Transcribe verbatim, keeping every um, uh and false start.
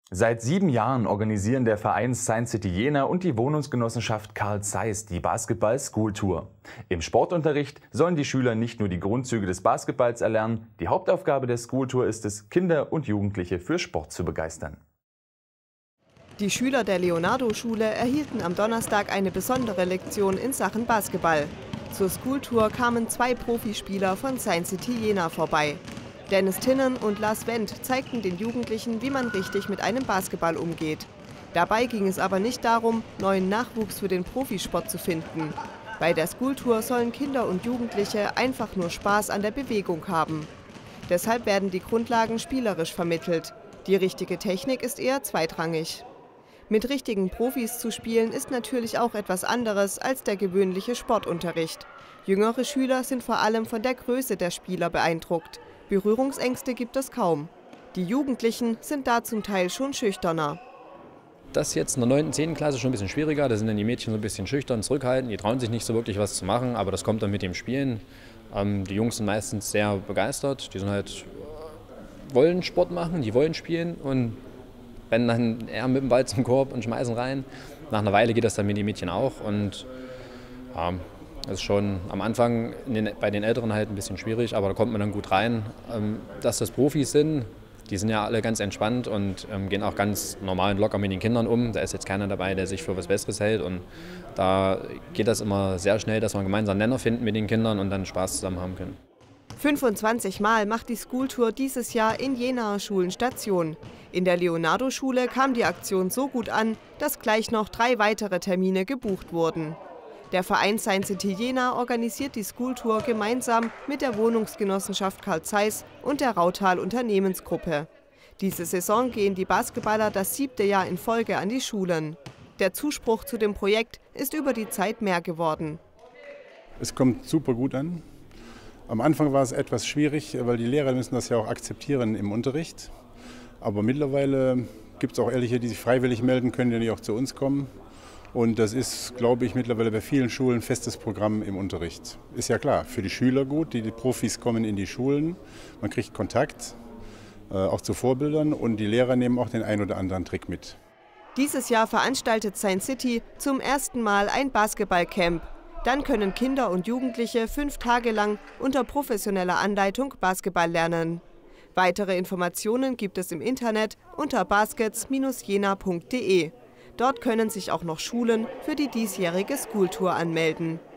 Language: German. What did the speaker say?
Seit sieben Jahren organisieren der Verein Science City Jena und die Wohnungsgenossenschaft Carl Zeiss die Basketball-School-Tour. Im Sportunterricht sollen die Schüler nicht nur die Grundzüge des Basketballs erlernen, die Hauptaufgabe der School-Tour ist es, Kinder und Jugendliche für Sport zu begeistern. Die Schüler der Leonardo-Schule erhielten am Donnerstag eine besondere Lektion in Sachen Basketball. Zur School-Tour kamen zwei Profispieler von Science City Jena vorbei. Dennis Tinnen und Lars Wendt zeigten den Jugendlichen, wie man richtig mit einem Basketball umgeht. Dabei ging es aber nicht darum, neuen Nachwuchs für den Profisport zu finden. Bei der School-Tour sollen Kinder und Jugendliche einfach nur Spaß an der Bewegung haben. Deshalb werden die Grundlagen spielerisch vermittelt. Die richtige Technik ist eher zweitrangig. Mit richtigen Profis zu spielen ist natürlich auch etwas anderes als der gewöhnliche Sportunterricht. Jüngere Schüler sind vor allem von der Größe der Spieler beeindruckt. Berührungsängste gibt es kaum. Die Jugendlichen sind da zum Teil schon schüchterner. Das ist jetzt in der neunten, zehnten Klasse schon ein bisschen schwieriger. Da sind dann die Mädchen so ein bisschen schüchtern, zurückhaltend. Die trauen sich nicht so wirklich was zu machen, aber das kommt dann mit dem Spielen. Ähm, die Jungs sind meistens sehr begeistert. Die sind halt, wollen Sport machen, die wollen spielen und rennen dann eher mit dem Ball zum Korb und schmeißen rein. Nach einer Weile geht das dann mit den Mädchen auch. Und ja, das ist schon am Anfang den, bei den Älteren halt ein bisschen schwierig, aber da kommt man dann gut rein. Ähm, dass das Profis sind, die sind ja alle ganz entspannt und ähm, gehen auch ganz normal und locker mit den Kindern um. Da ist jetzt keiner dabei, der sich für was Besseres hält. Und da geht das immer sehr schnell, dass wir einen gemeinsamen Nenner finden mit den Kindern und dann Spaß zusammen haben können. fünfundzwanzig Mal macht die School-Tour dieses Jahr in Jenaer Schulen Station. In der Leonardo-Schule kam die Aktion so gut an, dass gleich noch drei weitere Termine gebucht wurden. Der Verein Science City Jena organisiert die School-Tour gemeinsam mit der Wohnungsgenossenschaft Carl Zeiss und der Rautal Unternehmensgruppe. Diese Saison gehen die Basketballer das siebte Jahr in Folge an die Schulen. Der Zuspruch zu dem Projekt ist über die Zeit mehr geworden. Es kommt super gut an. Am Anfang war es etwas schwierig, weil die Lehrer müssen das ja auch akzeptieren im Unterricht. Aber mittlerweile gibt es auch Ehrliche, die sich freiwillig melden können, die auch zu uns kommen. Und das ist, glaube ich, mittlerweile bei vielen Schulen festes Programm im Unterricht. Ist ja klar, für die Schüler gut, die, die Profis kommen in die Schulen, man kriegt Kontakt, äh, auch zu Vorbildern und die Lehrer nehmen auch den ein oder anderen Trick mit. Dieses Jahr veranstaltet Science City zum ersten Mal ein Basketballcamp. Dann können Kinder und Jugendliche fünf Tage lang unter professioneller Anleitung Basketball lernen. Weitere Informationen gibt es im Internet unter baskets Bindestrich jena Punkt de. Dort können sich auch noch Schulen für die diesjährige School-Tour anmelden.